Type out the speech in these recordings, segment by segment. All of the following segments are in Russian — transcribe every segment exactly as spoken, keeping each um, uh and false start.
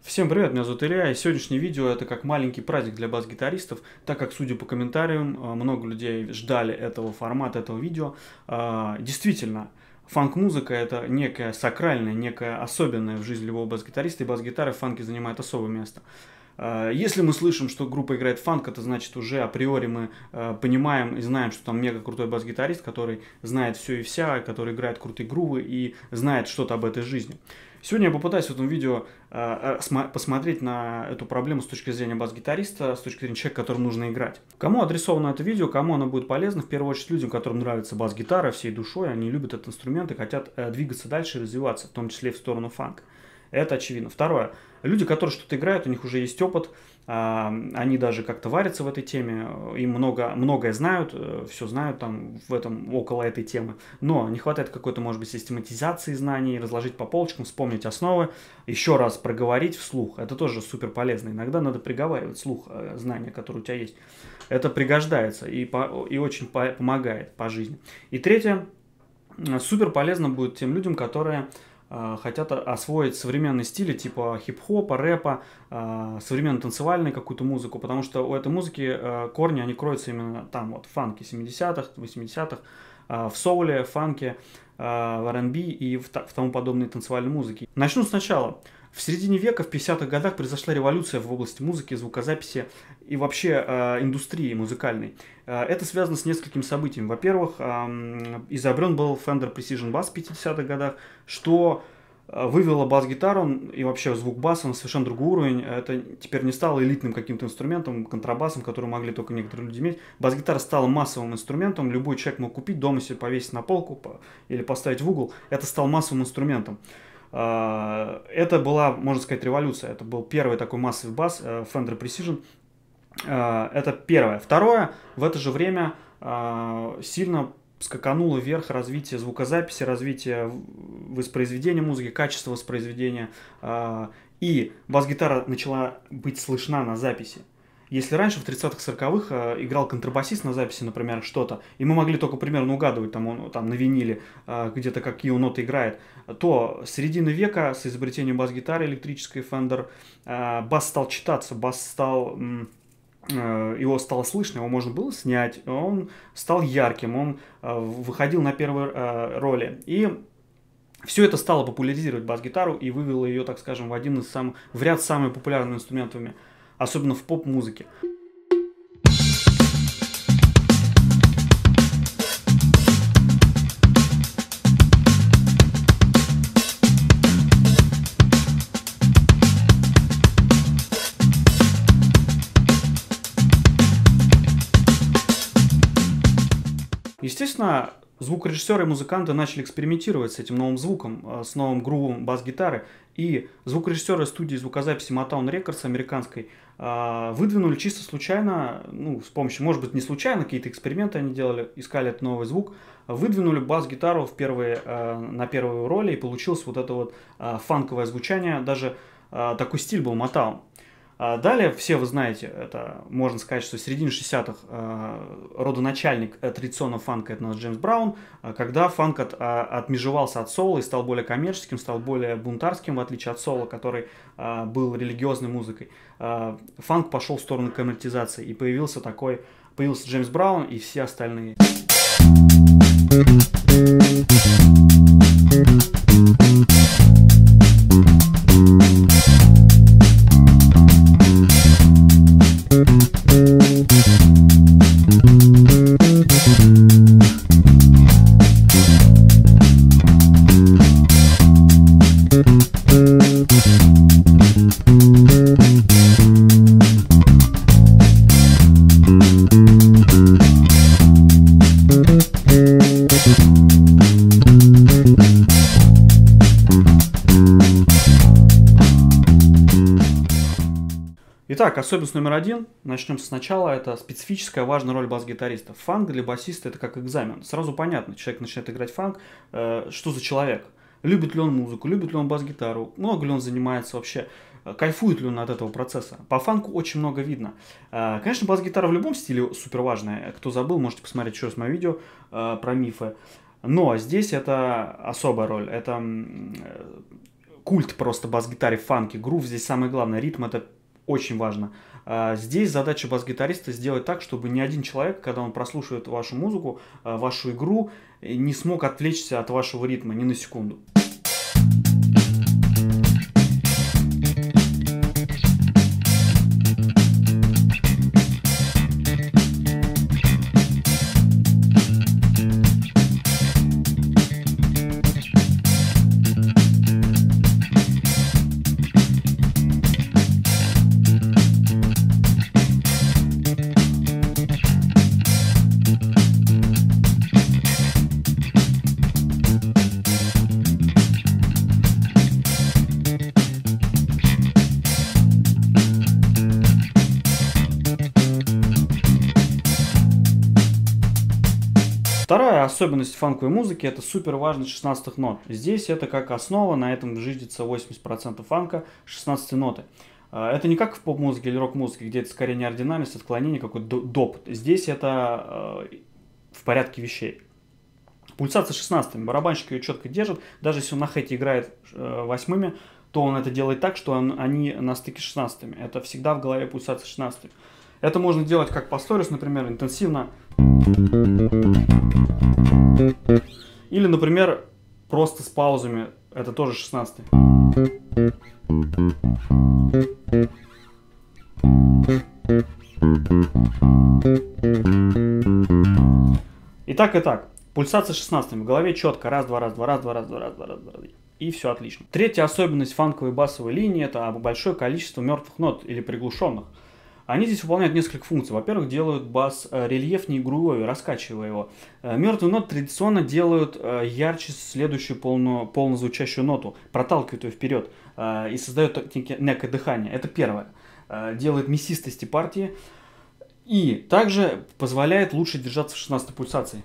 Всем привет, меня зовут Илья, и сегодняшнее видео это как маленький праздник для бас-гитаристов, так как, судя по комментариям, много людей ждали этого формата, этого видео. Действительно, фанк-музыка это некая сакральная, некая особенная в жизни любого бас-гитариста, и бас-гитара в фанке занимает особое место. Если мы слышим, что группа играет фанк, это значит уже априори мы э, понимаем и знаем, что там мега крутой бас-гитарист, который знает все и вся, который играет крутые грувы и знает что-то об этой жизни. Сегодня я попытаюсь в этом видео э, посмотреть на эту проблему с точки зрения бас-гитариста, с точки зрения человека, которому нужно играть. Кому адресовано это видео, кому оно будет полезно? В первую очередь людям, которым нравится бас-гитара всей душой, они любят этот инструмент и хотят э, двигаться дальше и развиваться, в том числе в сторону фанка. Это очевидно. Второе. Люди, которые что-то играют, у них уже есть опыт, они даже как-то варятся в этой теме, им много, многое знают, все знают там в этом, около этой темы, но не хватает какой-то, может быть, систематизации знаний, разложить по полочкам, вспомнить основы, еще раз проговорить вслух. Это тоже супер полезно. Иногда надо приговаривать вслух знания, которые у тебя есть. Это пригождается и, по, и очень по, помогает по жизни. И третье. Супер полезно будет тем людям, которые хотят освоить современные стили типа хип-хопа, рэпа, современную танцевальную какую-то музыку, потому что у этой музыки корни, они кроются именно там, вот, в фанке семидесятых, восьмидесятых, в соуле, фанке, в ар энд би и в тому подобной танцевальной музыке. Начну сначала. В середине века, в пятидесятых годах, произошла революция в области музыки, звукозаписи и вообще э, индустрии музыкальной. Э, это связано с несколькими событиями. Во-первых, э, изобрен был Fender Precision Bass в пятидесятых годах, что вывело бас-гитару и вообще звук баса на совершенно другой уровень. Это теперь не стало элитным каким-то инструментом, контрабасом, который могли только некоторые люди иметь. Бас-гитара стала массовым инструментом, любой человек мог купить, дома себе повесить на полку или поставить в угол. Это стал массовым инструментом. Это была, можно сказать, революция. Это был первый такой массовый бас Fender Precision. Это первое. Второе, в это же время сильно скакануло вверх развитие звукозаписи, развитие воспроизведения музыки, качество воспроизведения. И бас-гитара начала быть слышна на записи. Если раньше в тридцатых-сороковых э, играл контрабасист на записи, например, что-то, и мы могли только примерно угадывать там, он, там на виниле э, где-то какие он ноты играет, то с середины века с изобретением бас-гитары электрической Fender э, бас стал читаться, бас стал... Э, его стало слышно, его можно было снять, он стал ярким, он э, выходил на первые э, роли. И все это стало популяризировать бас-гитару и вывело ее, так скажем, в один из самых, в ряд с самыми популярными инструментами, особенно в поп-музыке. Естественно, звукорежиссеры и музыканты начали экспериментировать с этим новым звуком, с новым грувом бас-гитары. И звукорежиссеры студии звукозаписи Motown Records американской выдвинули чисто случайно, ну, с помощью, может быть, не случайно, какие-то эксперименты они делали, искали этот новый звук, выдвинули бас-гитару в первые, на первую роль, и получилось вот это вот фанковое звучание, даже такой стиль был Motown. Далее, все вы знаете, это можно сказать, что в середине шестидесятых э, родоначальник традиционного фанка это наш Джеймс Браун, когда фанк от, а, отмежевался от соула и стал более коммерческим, стал более бунтарским, в отличие от соула, который э, был религиозной музыкой. Э, фанк пошел в сторону коммерчизации, и появился такой, появился Джеймс Браун и все остальные. Итак, особенность номер один, начнем сначала, это специфическая важная роль бас-гитариста. Фанк для басиста это как экзамен. Сразу понятно, человек начинает играть фанк, э, что за человек, любит ли он музыку, любит ли он бас-гитару, много ли он занимается вообще, кайфует ли он от этого процесса. По фанку очень много видно. Э, конечно, бас-гитара в любом стиле супер важная. Кто забыл, можете посмотреть еще раз мое видео э, про мифы. Но здесь это особая роль, это культ просто бас-гитаре в фанке. Грув здесь самое главное, ритм — это очень важно. Здесь задача бас-гитариста сделать так, чтобы ни один человек, когда он прослушивает вашу музыку, вашу игру, не смог отвлечься от вашего ритма ни на секунду. Вторая особенность фанковой музыки — это супер важность шестнадцатых нот. Здесь это как основа, на этом жиждется восемьдесят процентов фанка, шестнадцатые ноты. Это не как в поп-музыке или рок-музыке, где это скорее неординарность, отклонение, какой-то доп. Здесь это в порядке вещей. Пульсация шестнадцатыми. Барабанщик ее четко держит. Даже если он на хэте играет восьмыми, то он это делает так, что он, они на стыке шестнадцатыми. Это всегда в голове пульсация шестнадцатыми. Это можно делать как по сторис, например, интенсивно. Или, например, просто с паузами. Это тоже шестнадцатый. И так, и так. Пульсация шестнадцатыми. В голове четко. Раз, два, раз, два, раз, два, раз, два, раз, два, раз, два, раз. И все отлично. Третья особенность фанковой басовой линии — это большое количество мертвых нот или приглушенных. Они здесь выполняют несколько функций. Во-первых, делают бас рельефнее и грубее, раскачивая его. Мертвые ноты традиционно делают ярче следующую полную, полнозвучащую ноту, проталкивают ее вперед и создают некое дыхание. Это первое. Делает мясистости партии и также позволяет лучше держаться в шестнадцатой пульсации.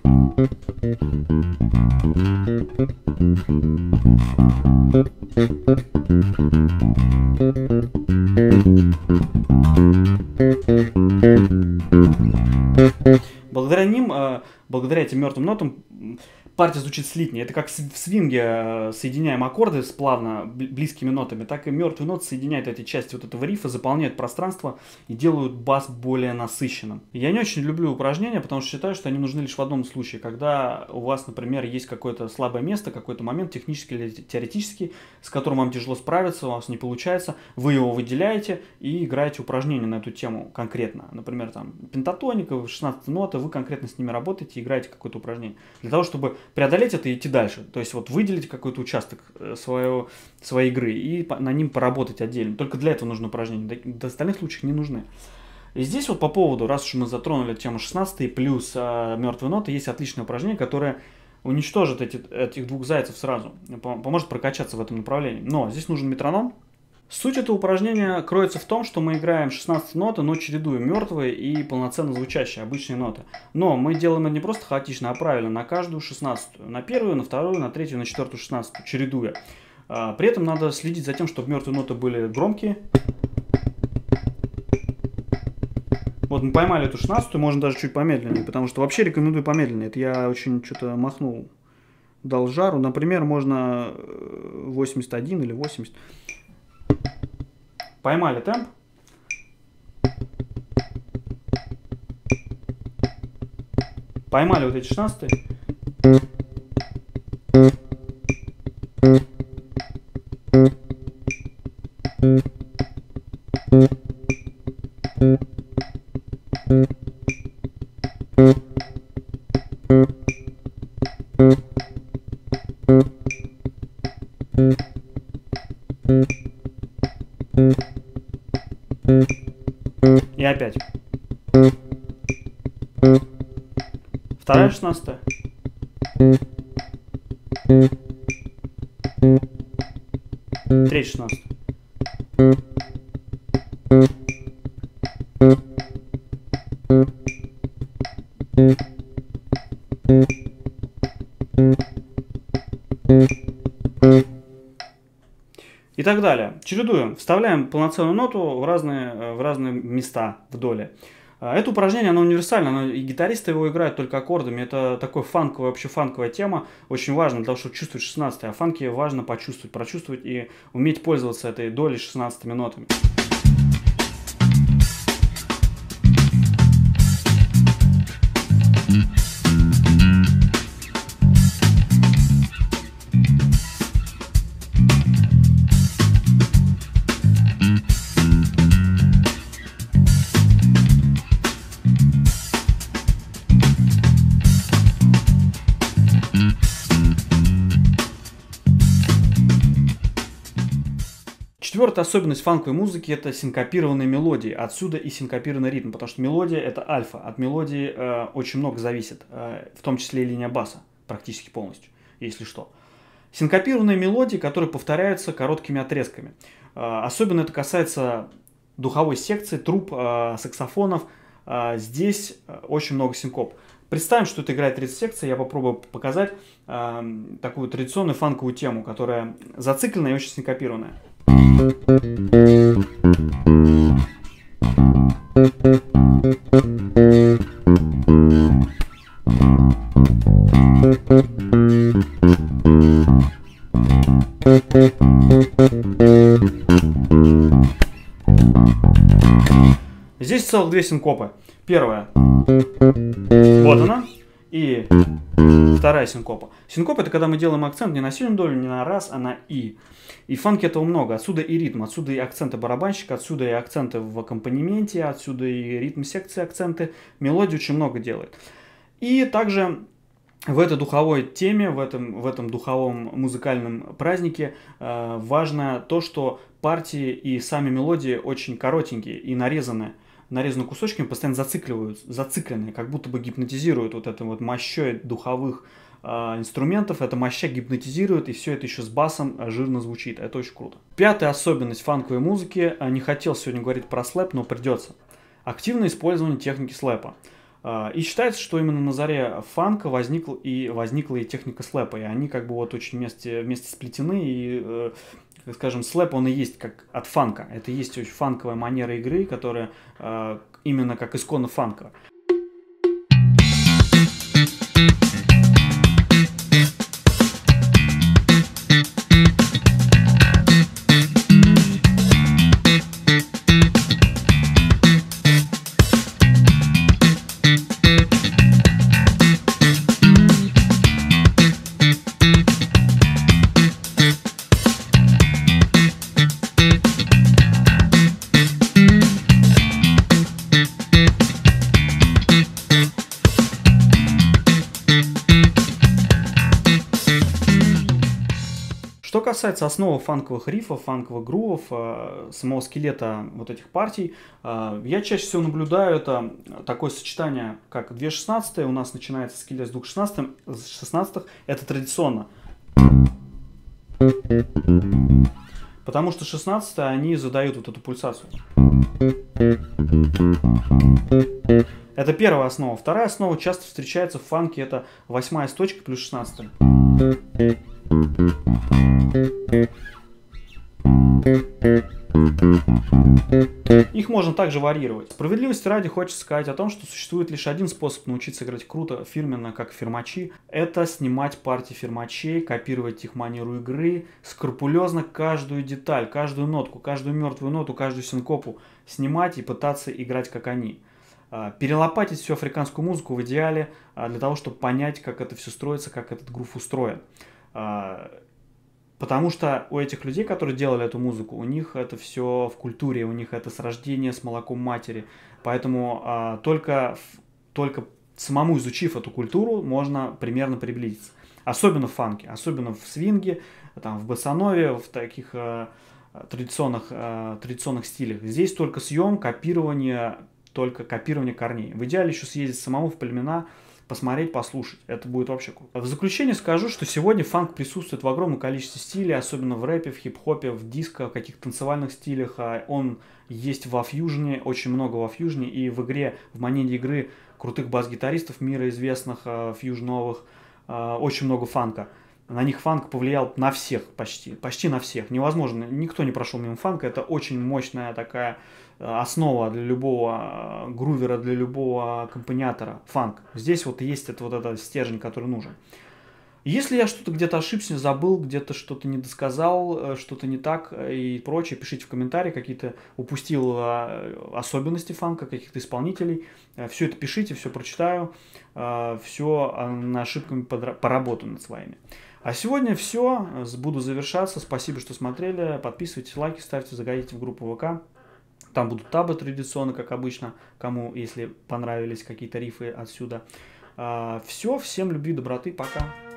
Благодаря ним, благодаря этим мертвым нотам, партия звучит слитнее. Это как в свинге соединяем аккорды с плавно близкими нотами, так и мертвые ноты соединяют эти части вот этого рифа, заполняют пространство и делают бас более насыщенным. Я не очень люблю упражнения, потому что считаю, что они нужны лишь в одном случае, когда у вас, например, есть какое-то слабое место, какой-то момент технический или теоретический, с которым вам тяжело справиться, у вас не получается, вы его выделяете и играете упражнения на эту тему конкретно. Например, там пентатоника, шестнадцатые ноты, вы конкретно с ними работаете и играете какое-то упражнение. Для того, чтобы преодолеть это и идти дальше. То есть вот выделить какой-то участок своего, своей игры и на ним поработать отдельно. Только для этого нужны упражнения. До остальных случаев не нужны. И здесь вот по поводу, раз уж мы затронули тему шестнадцатой плюс а, мертвые ноты, есть отличное упражнение, которое уничтожит эти, этих двух зайцев сразу. Поможет прокачаться в этом направлении. Но здесь нужен метроном. Суть этого упражнения кроется в том, что мы играем шестнадцатые ноты, но чередуем мертвые и полноценно звучащие, обычные ноты. Но мы делаем это не просто хаотично, а правильно, на каждую шестнадцатую. На первую, на вторую, на третью, на четвертую, шестнадцатую, чередуя. При этом надо следить за тем, чтобы мертвые ноты были громкие. Вот мы поймали эту шестнадцатую, можно даже чуть помедленнее, потому что вообще рекомендую помедленнее. Это я очень что-то махнул, дал жару. Например, можно восемьдесят один или восемьдесят. Поймали темп. Поймали вот эти шестнадцатые. И опять. Вторая шестнадцатая. Третья шестнадцатая. И так далее. Чередуем. Вставляем полноценную ноту в разные, в разные места в доле. Это упражнение, оно универсально, оно, и гитаристы его играют только аккордами. Это такая фанковая, вообще фанковая тема, очень важно для того, чтобы чувствовать шестнадцатые. А фанки важно почувствовать, прочувствовать и уметь пользоваться этой долей шестнадцатыми нотами. Четвертая особенность фанковой музыки — это синкопированные мелодии. Отсюда и синкопированный ритм, потому что мелодия — это альфа. От мелодии э, очень много зависит, э, в том числе и линия баса, практически полностью, если что. Синкопированные мелодии, которые повторяются короткими отрезками. Э, особенно это касается духовой секции, труб, э, саксофонов. Э, здесь очень много синкоп. Представим, что это играет тридцать секций, я попробую показать э, такую традиционную фанковую тему, которая зацикленная и очень синкопированная. Здесь целых две синкопы. Первая. Вот она. И вторая синкопа. Синкопа — это когда мы делаем акцент не на сильную долю, не на раз, а на и. И в фанке этого много. Отсюда и ритм, отсюда и акценты барабанщика, отсюда и акценты в аккомпанементе, отсюда и ритм секции, акценты. Мелодии очень много делает. И также в этой духовой теме, в этом, в этом духовом музыкальном празднике э, важно то, что партии и сами мелодии очень коротенькие и нарезанные. Нарезанные кусочками постоянно зацикливают, зацикленные, как будто бы гипнотизируют вот это вот мощой духовых э, инструментов. Эта моща гипнотизирует, и все это еще с басом жирно звучит. Это очень круто. Пятая особенность фанковой музыки. Не хотел сегодня говорить про слэп, но придется. Активное использование техники слэпа. Э, и считается, что именно на заре фанка возникла и, возникла и техника слэпа. И они как бы вот очень вместе, вместе сплетены. И, э, скажем, слэп, он и есть как от фанка. Это и есть очень фанковая манера игры, которая э, именно как исконно фанковая. Что касается основы фанковых рифов, фанковых грувов, э, самого скелета вот этих партий, э, я чаще всего наблюдаю это такое сочетание, как две шестнадцатые, у нас начинается скелет с двух шестнадцатых, это традиционно. Потому что шестнадцатые, они задают вот эту пульсацию. Это первая основа. Вторая основа часто встречается в фанке, это восьмая сточка плюс шестнадцатая. Их можно также варьировать. Справедливости ради хочется сказать о том, что существует лишь один способ научиться играть круто, фирменно, как фирмачи. Это снимать партии фирмачей, копировать их манеру игры, скрупулезно каждую деталь, каждую нотку, каждую мертвую ноту, каждую синкопу снимать и пытаться играть как они. Перелопатить всю африканскую музыку в идеале для того, чтобы понять, как это все строится, как этот грув устроен. Потому что у этих людей, которые делали эту музыку, у них это все в культуре, у них это с рождения, с молоком матери. Поэтому а, только, только самому изучив эту культуру, можно примерно приблизиться. Особенно в фанке, особенно в свинге, там, в боссанове, в таких а, традиционных, а, традиционных стилях. Здесь только съем, копирование, только копирование корней. В идеале еще съездить самому в племена, посмотреть, послушать. Это будет вообще круто. В заключение скажу, что сегодня фанк присутствует в огромном количестве стилей, особенно в рэпе, в хип-хопе, в диско, в каких-то танцевальных стилях. Он есть во фьюжне, очень много во фьюжне, и в игре, в манере игры крутых бас-гитаристов мира известных, фьюжновых, очень много фанка. На них фанк повлиял на всех почти, почти на всех. Невозможно, никто не прошел мимо фанка. Это очень мощная такая основа для любого грувера, для любого аккомпаниатора. Фанк. Здесь вот есть это, вот этот стержень, который нужен. Если я что-то где-то ошибся, забыл, где-то что-то не досказал, что-то не так и прочее, пишите в комментарии, какие-то упустил особенности фанка, каких-то исполнителей. Все это пишите, все прочитаю, все на ошибками поработаю над своими. А сегодня все, буду завершаться. Спасибо, что смотрели. Подписывайтесь, лайки ставьте, заходите в группу ВК. Там будут табы традиционно, как обычно, кому, если понравились какие-то рифы отсюда. Все, всем любви, доброты, пока.